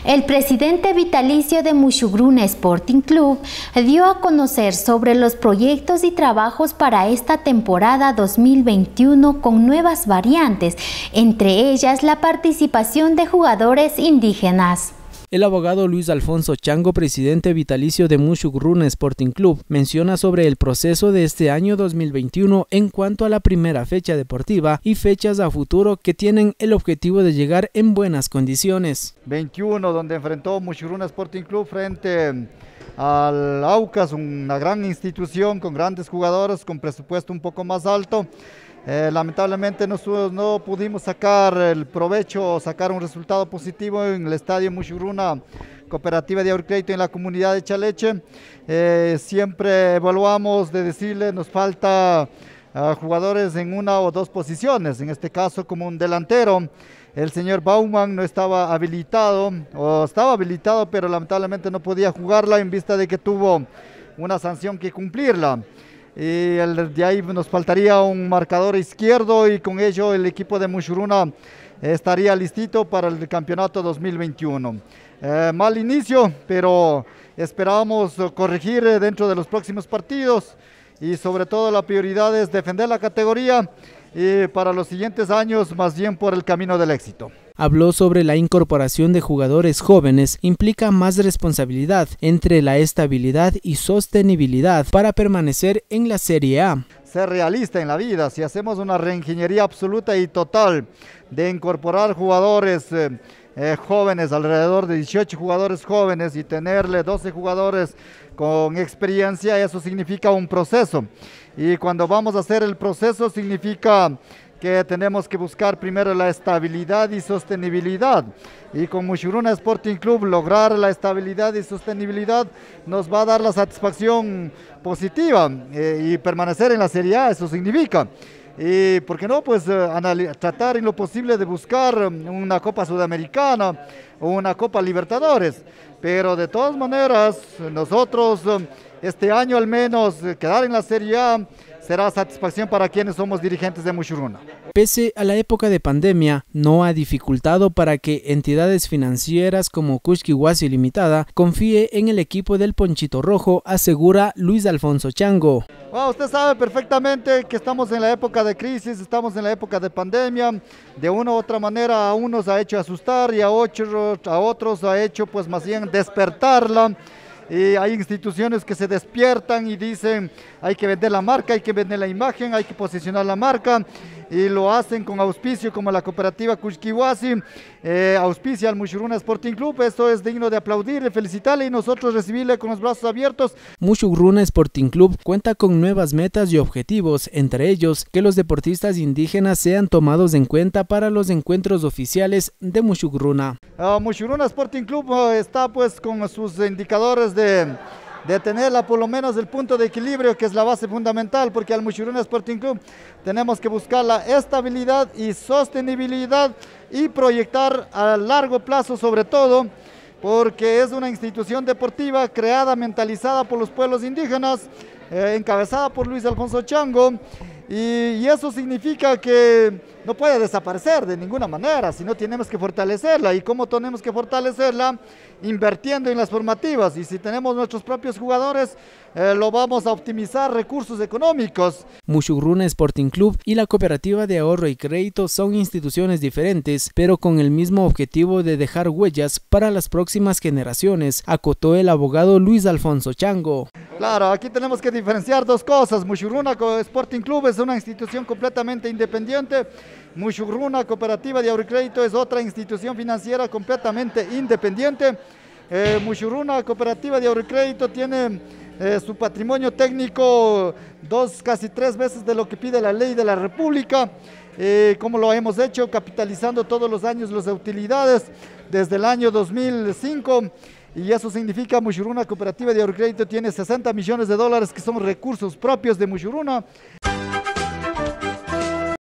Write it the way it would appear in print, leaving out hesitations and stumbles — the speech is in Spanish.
El presidente vitalicio de Mushugruna Sporting Club dio a conocer sobre los proyectos y trabajos para esta temporada 2021 con nuevas variantes, entre ellas la participación de jugadores indígenas. El abogado Luis Alfonso Chango, presidente vitalicio de Mushugruna Sporting Club, menciona sobre el proceso de este año 2021 en cuanto a la primera fecha deportiva y fechas a futuro que tienen el objetivo de llegar en buenas condiciones. 21, donde enfrentó Mushugruna Sporting Club frente al Aucas, una gran institución con grandes jugadores, con presupuesto un poco más alto. Lamentablemente no pudimos sacar el provecho o sacar un resultado positivo en el estadio Mushugruna Cooperativa de Ahorro en la comunidad de Chaleche. Siempre evaluamos de decirle nos falta jugadores en una o dos posiciones, en este caso como un delantero. El señor Baumann no estaba habilitado, o estaba habilitado, pero lamentablemente no podía jugarla en vista de que tuvo una sanción que cumplirla. Y de ahí nos faltaría un marcador izquierdo y con ello el equipo de Mushugruna estaría listito para el campeonato 2021. Mal inicio, pero esperamos corregir dentro de los próximos partidos y sobre todo la prioridad es defender la categoría y para los siguientes años más bien por el camino del éxito. Habló sobre la incorporación de jugadores jóvenes, implica más responsabilidad entre la estabilidad y sostenibilidad para permanecer en la Serie A. Ser realista en la vida, si hacemos una reingeniería absoluta y total de incorporar jugadores jóvenes, alrededor de 18 jugadores jóvenes y tenerle 12 jugadores con experiencia, eso significa un proceso. Y cuando vamos a hacer el proceso significa que tenemos que buscar primero la estabilidad y sostenibilidad. Y con Mushugruna Sporting Club lograr la estabilidad y sostenibilidad nos va a dar la satisfacción positiva y permanecer en la Serie A, eso significa. Y por qué no, pues tratar en lo posible de buscar una Copa Sudamericana o una Copa Libertadores. Pero de todas maneras, nosotros este año al menos quedar en la Serie A será satisfacción para quienes somos dirigentes de Mushugruna. Pese a la época de pandemia, no ha dificultado para que entidades financieras como Kushkiwasi Limitada confíe en el equipo del Ponchito Rojo, asegura Luis Alfonso Chango. Bueno, usted sabe perfectamente que estamos en la época de crisis, estamos en la época de pandemia. De una u otra manera a unos ha hecho asustar y a otros ha hecho pues más bien despertarla. Y hay instituciones que se despiertan y dicen hay que vender la marca, hay que vender la imagen, hay que posicionar la marca y lo hacen con auspicio como la cooperativa Kushkiwasi, auspicia al Mushugruna Sporting Club. Esto es digno de aplaudirle, felicitarle y nosotros recibirle con los brazos abiertos. Mushugruna Sporting Club cuenta con nuevas metas y objetivos, entre ellos que los deportistas indígenas sean tomados en cuenta para los encuentros oficiales de Mushugruna. Mushugruna Sporting Club está pues con sus indicadores de tenerla por lo menos el punto de equilibrio, que es la base fundamental, porque al Mushugruna Sporting Club tenemos que buscar la estabilidad y sostenibilidad y proyectar a largo plazo sobre todo, porque es una institución deportiva creada, mentalizada por los pueblos indígenas, encabezada por Luis Alfonso Chango, y eso significa que no puede desaparecer de ninguna manera, sino tenemos que fortalecerla. ¿Y cómo tenemos que fortalecerla? Invirtiendo en las formativas, y si tenemos nuestros propios jugadores, lo vamos a optimizar recursos económicos. Mushugruna Sporting Club y la Cooperativa de Ahorro y Crédito son instituciones diferentes, pero con el mismo objetivo de dejar huellas para las próximas generaciones, acotó el abogado Luis Alfonso Chango. Claro, aquí tenemos que diferenciar dos cosas. Mushugruna Sporting Club es una institución completamente independiente. Mushugruna Cooperativa de Ahorro y Crédito es otra institución financiera completamente independiente. Mushugruna Cooperativa de Ahorro y Crédito tiene su patrimonio técnico casi tres veces de lo que pide la ley de la República. Como lo hemos hecho, capitalizando todos los años las utilidades desde el año 2005. Y eso significa Mushugruna Cooperativa de Ahorro y Crédito tiene $60 millones que son recursos propios de Mushugruna.